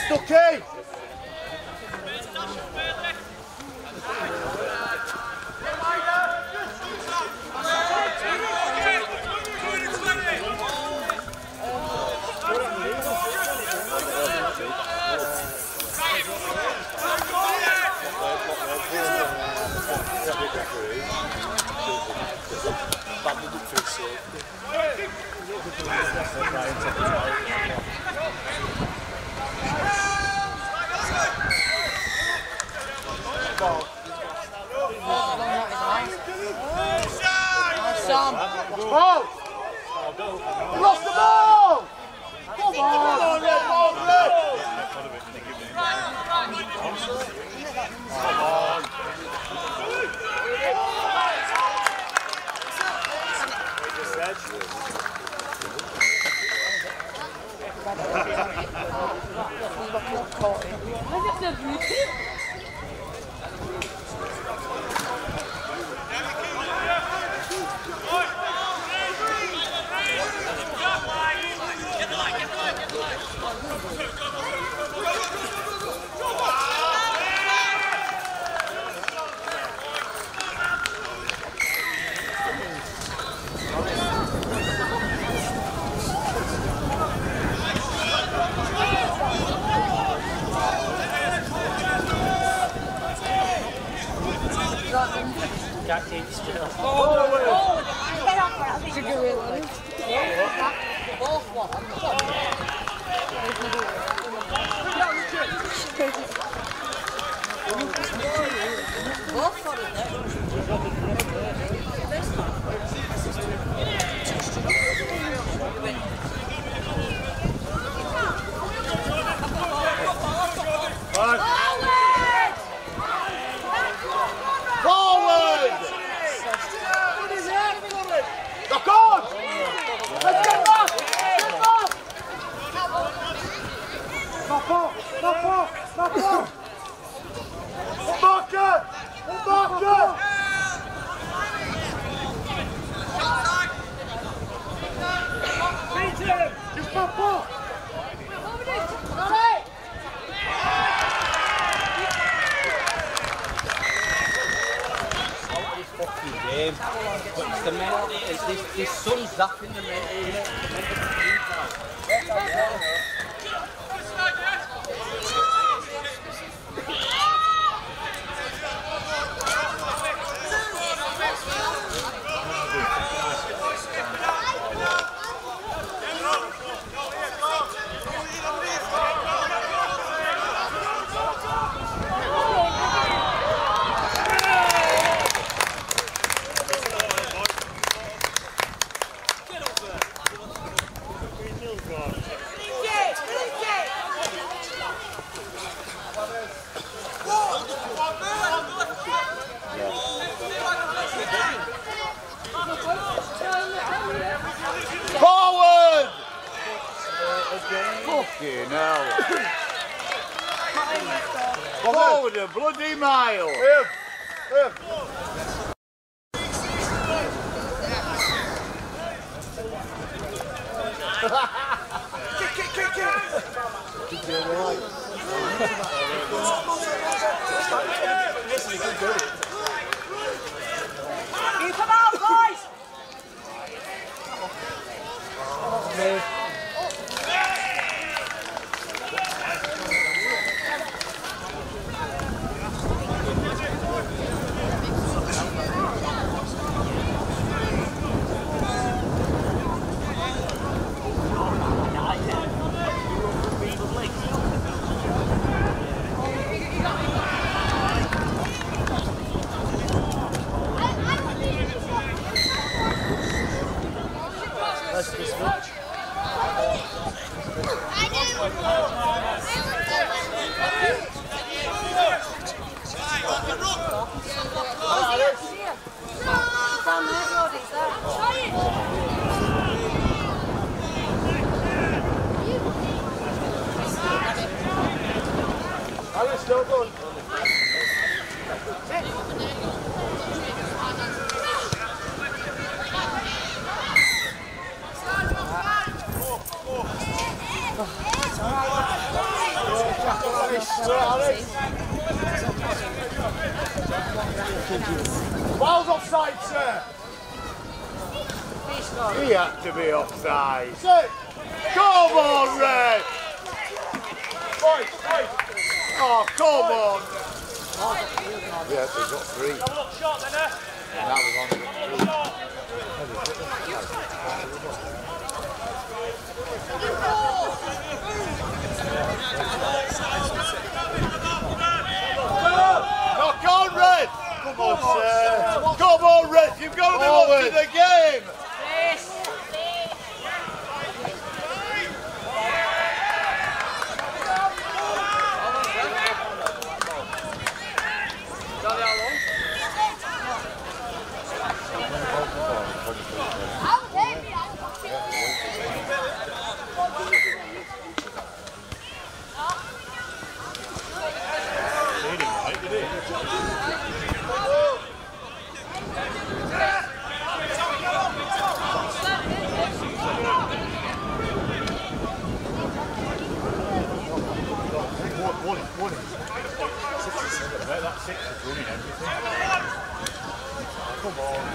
Stucky! Sam! Ball! You lost the ball! Come on! Red ball, Red! Can't keep still. But it's the mental, this sun's zapping the mental. Forward! Fucking hell. Forward a bloody mile. Come out, boys! Still going. Ball's offside, sir. He had to be offside. Come on, Red. Oh, come on. Yeah, he's got 3. And that was on the 2. Knock on, Red. Come on, sir. Come on, Red. You've got to be watching the game. Come on.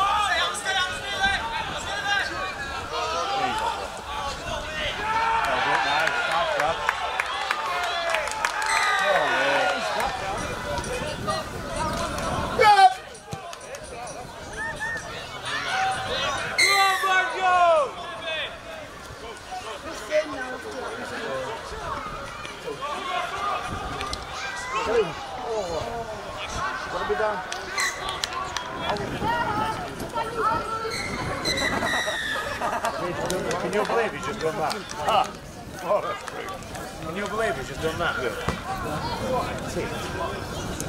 Gotta be done. Can you believe he's just done that? Ah, oh, that's great. Can you believe he's just done that? Yeah.